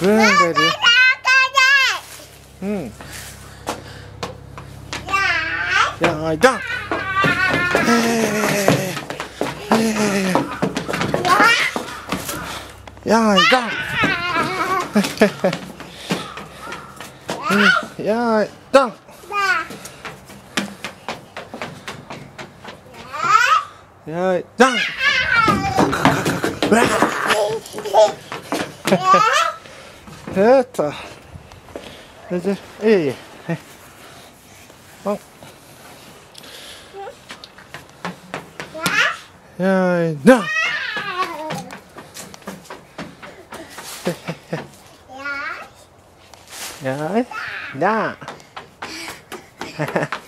んでる。うん。よーいどん。よーいどん。よーいどん。よーいどん。よーいどん。よーいどん。